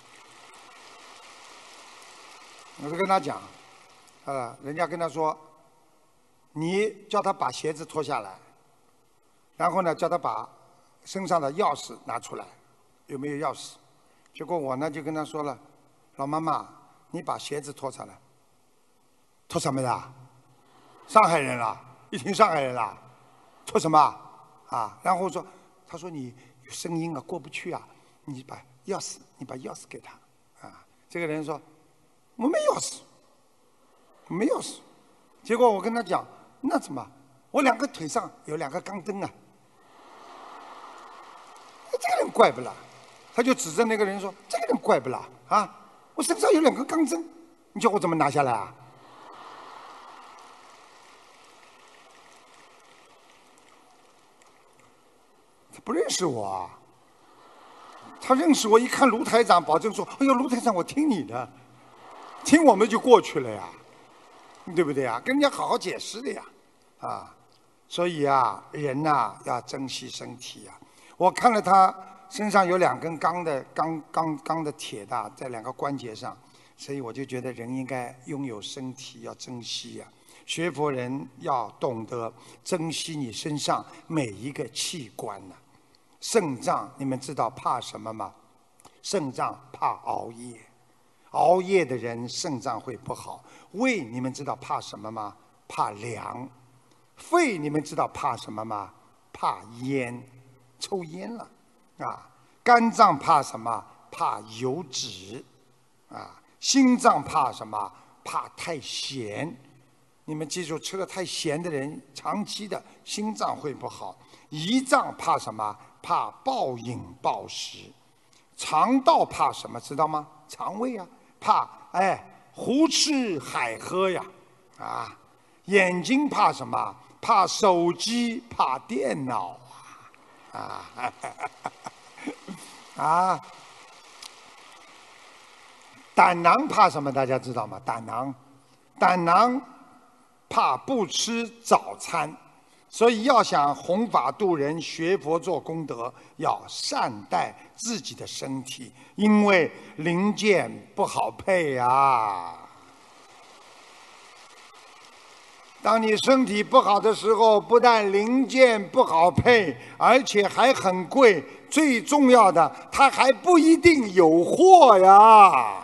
我就跟他讲，人家跟他说，你叫他把鞋子脱下来，然后呢，叫他把身上的钥匙拿出来，有没有钥匙？结果我呢就跟他说了，老妈妈。你把鞋子脱下来，脱什么呀？上海人了，一听上海人了，脱什么然后说，他说你有声音啊，过不去啊，你把钥匙给他这个人说，我没钥匙，没钥匙。结果我跟他讲，那怎么？我两个腿上有两个钢灯啊。这个人怪不啦？他就指着那个人说，这个人怪不啦？我身上有两个钢针，你叫我怎么拿下来啊？他不认识我他认识我，一看卢台长，保证说：“哎呦，卢台长，我听你的，听我们就过去了呀，对不对呀？跟人家好好解释的呀，所以人要珍惜身体呀。我看了他。”身上有两根钢的铁的，在两个关节上，所以我就觉得人应该拥有身体，要珍惜呀。学佛人要懂得珍惜你身上每一个器官呢。肾脏，你们知道怕什么吗？肾脏怕熬夜，熬夜的人肾脏会不好。胃，你们知道怕什么吗？怕凉。肺，你们知道怕什么吗？怕烟，抽烟了。肝脏怕什么？怕油脂。心脏怕什么？怕太咸。你们记住，吃了太咸的人，长期的心脏会不好。胰脏怕什么？怕暴饮暴食。肠道怕什么？知道吗？肠胃怕胡吃海喝呀，啊，眼睛怕什么？怕手机，怕电脑啊，啊，胆囊怕什么？大家知道吗？胆囊怕不吃早餐。所以要想弘法度人、学佛做功德，要善待自己的身体，因为零件不好配啊。当你身体不好的时候，不但零件不好配，而且还很贵，最重要的，它还不一定有货呀。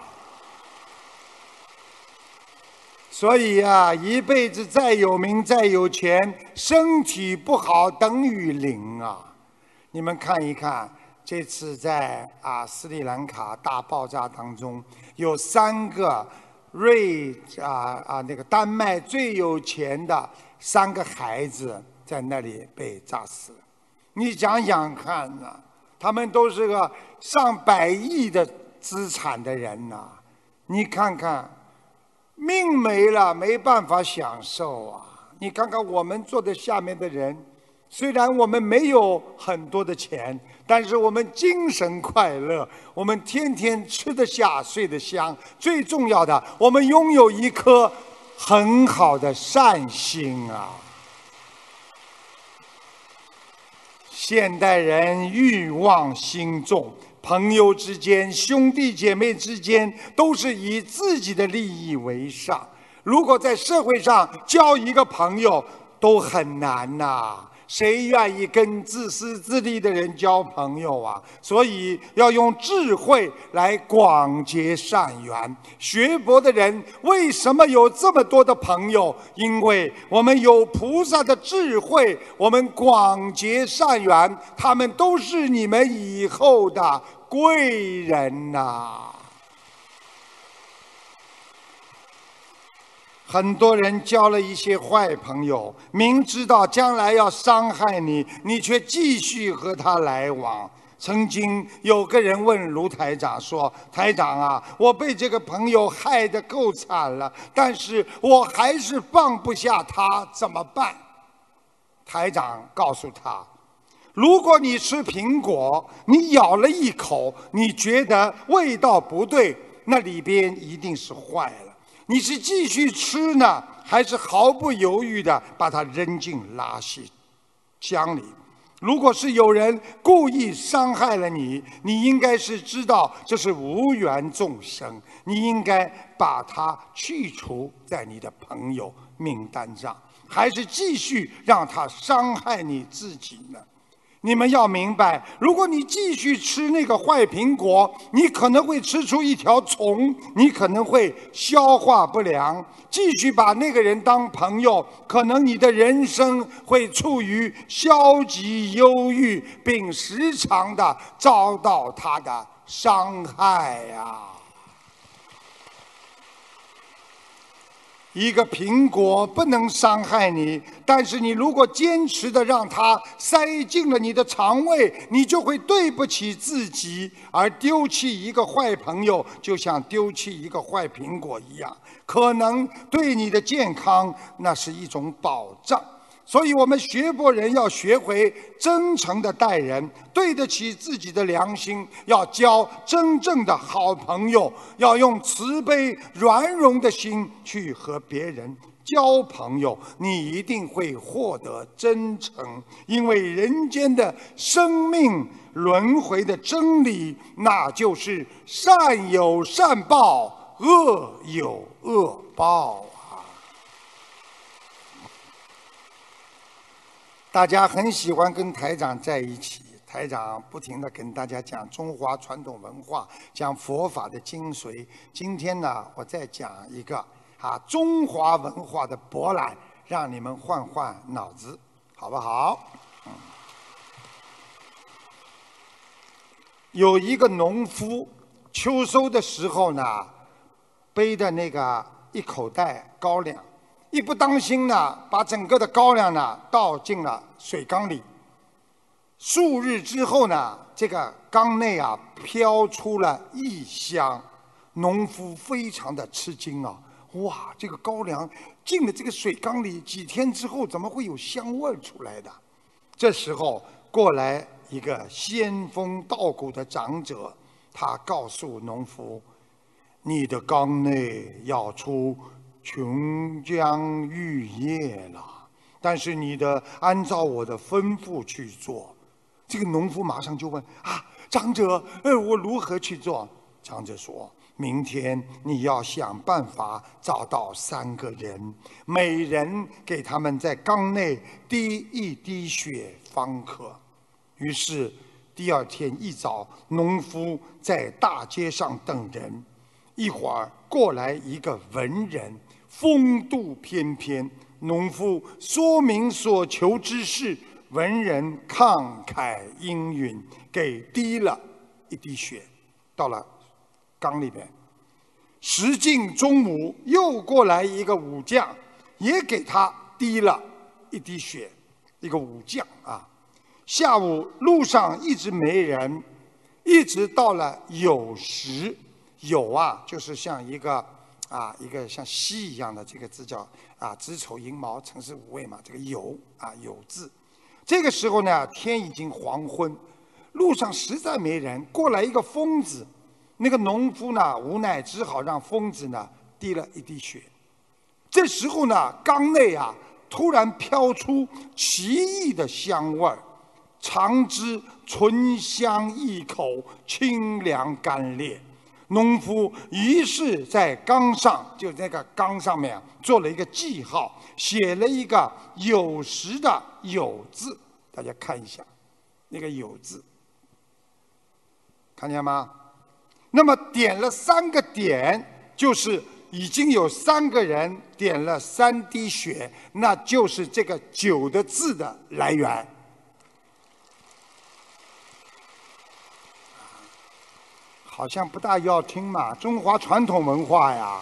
所以啊，一辈子再有名再有钱，身体不好等于零啊！你们看一看，这次在斯里兰卡大爆炸当中，有3个那个丹麦最有钱的3个孩子在那里被炸死了。你想想看呐，他们都是个上百亿的资产的人呐，你看看。命没了，没办法享受啊！你看看我们坐在下面的人，虽然我们没有很多的钱，但是我们精神快乐，我们天天吃得下，睡得香。最重要的，我们拥有一颗很好的善心啊！现代人欲望心重。朋友之间、兄弟姐妹之间，都是以自己的利益为上。如果在社会上交一个朋友都很难呐，谁愿意跟自私自利的人交朋友啊？所以要用智慧来广结善缘。学佛的人为什么有这么多的朋友？因为我们有菩萨的智慧，我们广结善缘，他们都是你们以后的贵人呐。很多人交了一些坏朋友，明知道将来要伤害你，你却继续和他来往。曾经有个人问卢台长说：“台长啊，我被这个朋友害得够惨了，但是我还是放不下他，怎么办？”台长告诉他：“如果你吃苹果，你咬了一口，你觉得味道不对，那里边一定是坏了。你是继续吃呢，还是毫不犹豫地把它扔进垃圾箱里？如果是有人故意伤害了你，你应该是知道这是无缘众生，你应该把它去除在你的朋友名单上，还是继续让他伤害你自己呢？你们要明白，如果你继续吃那个坏苹果，你可能会吃出一条虫，你可能会消化不良。继续把那个人当朋友，可能你的人生会处于消极忧郁，并时常的遭到他的伤害呀。一个苹果不能伤害你，但是你如果坚持的让它塞进了你的肠胃，你就会对不起自己。而丢弃一个坏朋友，就像丢弃一个坏苹果一样，可能对你的健康那是一种保障。所以我们学佛人要学会真诚的待人，对得起自己的良心，要交真正的好朋友，要用慈悲软容的心去和别人交朋友，你一定会获得真诚。因为人间的生命轮回的真理，那就是善有善报，恶有恶报。大家很喜欢跟台长在一起，台长不停地跟大家讲中华传统文化，讲佛法的精髓。今天呢，我再讲一个中华文化的博览，让你们换换脑子，好不好？有一个农夫，秋收的时候呢，背的那个一口袋高粱。一不当心呢，把整个的高粱呢倒进了水缸里。数日之后呢，这个缸内飘出了异香。 农夫非常的吃惊啊！哇，这个高粱进了这个水缸里，几天之后怎么会有香味出来的？这时候过来一个仙风道骨的长者，他告诉农夫：“你的缸内要出琼浆玉液了，但是你得按照我的吩咐去做。”这个农夫马上就问：“啊，长者，我如何去做？”长者说：“明天你要想办法找到3个人，每人给他们在缸内滴1滴血方可。”于是第2天一早，农夫在大街上等人。一会儿过来一个文人，风度翩翩。农夫说明所求之事，文人慷慨应允，给滴了1滴血，到了缸里边。时近中午，又过来一个武将，也给他滴了1滴血，一个武将啊。下午路上一直没人，一直到了酉时。酉啊，就是像一个像西一样的这个字叫子丑寅卯辰巳午未嘛，这个酉酉字。这个时候呢，天已经黄昏，路上实在没人，过来一个疯子。那个农夫呢，无奈只好让疯子呢滴了1滴血。这时候呢，缸内突然飘出奇异的香味儿，尝之醇香异口，清凉甘冽。农夫于是在缸上，就那个缸上面做了一个记号，写了一个酉时的酉字，大家看一下，那个酉字，看见吗？那么点了3个点，就是已经有3个人点了3滴血，那就是这个9的字的来源。好像不大要听嘛，中华传统文化呀，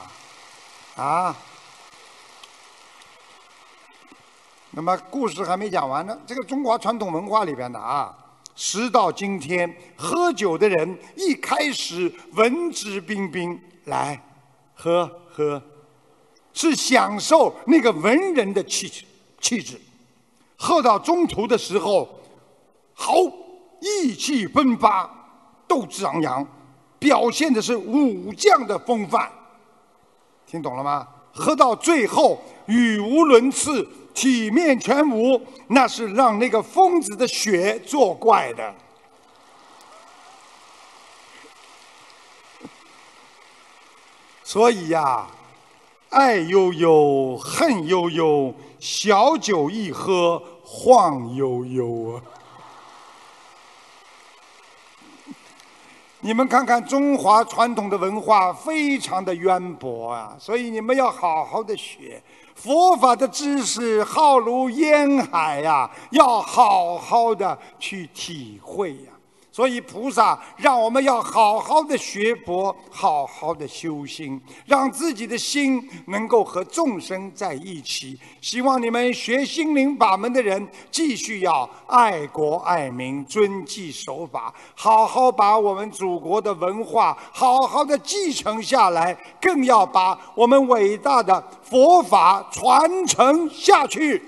那么故事还没讲完呢。这个中华传统文化里边的时到今天，喝酒的人一开始文质彬彬，来喝，是享受那个文人的气质。喝到中途的时候，好意气风发，斗志昂扬。表现的是武将的风范，听懂了吗？喝到最后语无伦次，体面全无，那是让那个疯子的血作怪的。所以爱悠悠，恨悠悠，小酒一喝晃悠悠啊。你们看看中华传统的文化非常的渊博所以你们要好好的学佛法的知识，浩如烟海要好好的去体会所以菩萨让我们要好好的学佛，好好的修心，让自己的心能够和众生在一起。希望你们学心灵法门的人继续要爱国爱民，遵纪守法，好好把我们祖国的文化好好的继承下来，更要把我们伟大的佛法传承下去。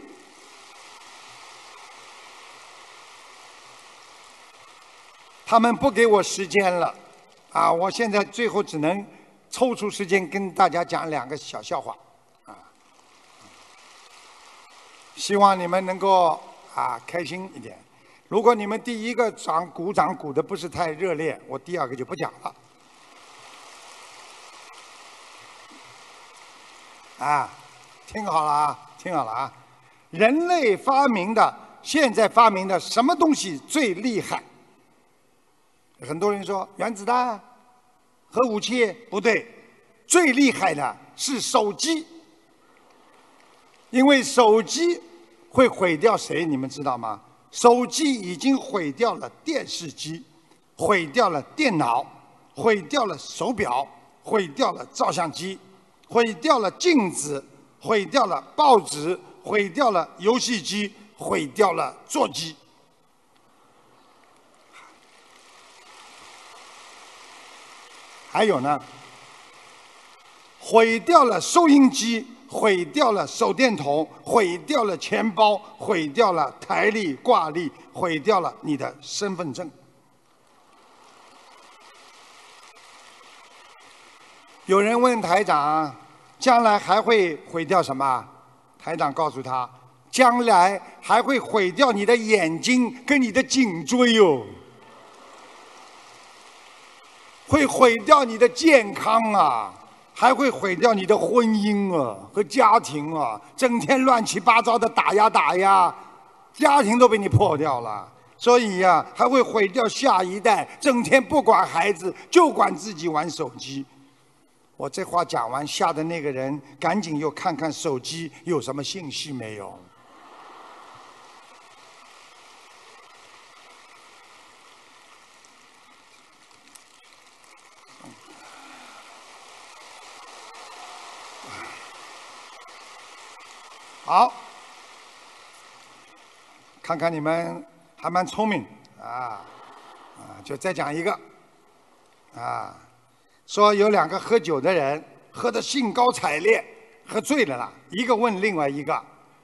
他们不给我时间了，我现在最后只能抽出时间跟大家讲2个小笑话，希望你们能够开心一点。如果你们第一个鼓掌鼓的不是太热烈，我第2个就不讲了。听好了人类现在发明的什么东西最厉害？很多人说原子弹、核武器，不对，最厉害的是手机。因为手机会毁掉谁，你们知道吗？手机已经毁掉了电视机，毁掉了电脑，毁掉了手表，毁掉了照相机，毁掉了镜子，毁掉了报纸，毁掉了游戏机，毁掉了座机。还有呢， 毁掉了收音机，毁掉了手电筒，毁掉了钱包，毁掉了台历挂历，毁掉了你的身份证。有人问台长，将来还会毁掉什么？台长告诉他，将来还会毁掉你的眼睛跟你的颈椎哦，会毁掉你的健康啊，还会毁掉你的婚姻啊和家庭啊，整天乱七八糟的打呀，家庭都被你破掉了。所以呀，还会毁掉下一代，整天不管孩子，就管自己玩手机。我这话讲完，吓得那个人赶紧又看看手机有什么信息没有。好，看看你们还蛮聪明就再讲一个说有2个喝酒的人，喝得兴高采烈，喝醉了啦。一个问另外一个，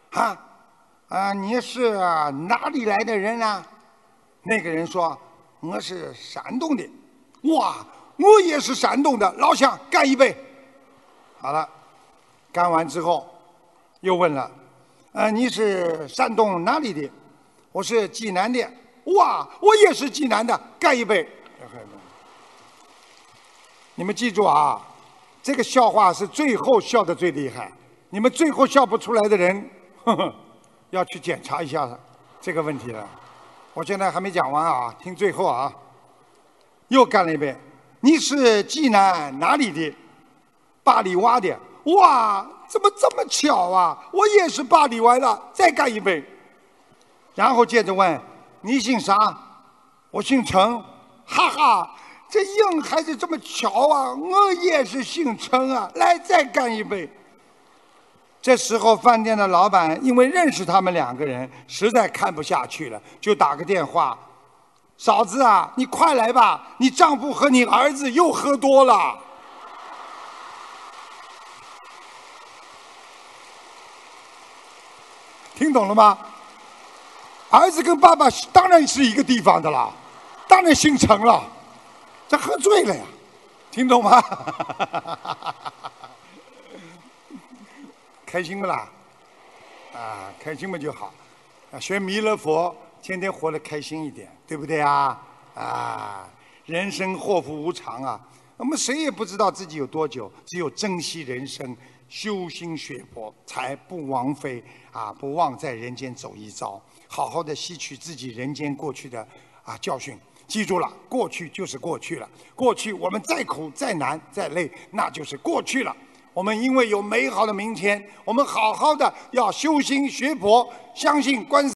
你是哪里来的人啊？那个人说，我是山东的。哇，我也是山东的，老乡，干一杯。好了，干完之后，又问了，你是山东哪里的？我是济南的。哇，我也是济南的，干一杯。你们记住啊，这个笑话是最后笑得最厉害。你们最后笑不出来的人，要去检查一下这个问题了。我现在还没讲完啊，听最后啊。又干了一杯，你是济南哪里的？八里洼的。哇，怎么这么巧啊？我也是八里湾的，再干一杯。然后接着问，你姓啥？我姓陈。哈哈。这硬还是这么巧啊！我也是姓陈啊，来再干一杯。这时候饭店的老板因为认识他们2个人，实在看不下去了，就打个电话：“嫂子啊，你快来吧，你丈夫和你儿子又喝多了。”听懂了吗？儿子跟爸爸当然是一个地方的了，当然姓陈了。这喝醉了呀，听懂吗？开心不啦？开心嘛就好。学弥勒佛，天天活得开心一点，对不对啊？人生祸福无常啊，我们谁也不知道自己有多久，只有珍惜人生，修心学佛，才不枉费不枉在人间走一遭，好好的吸取自己人间过去的教训。记住了，过去就是过去了。过去我们再苦、再难、再累，那就是过去了。我们因为有美好的明天，我们好好的要修心学佛，相信观世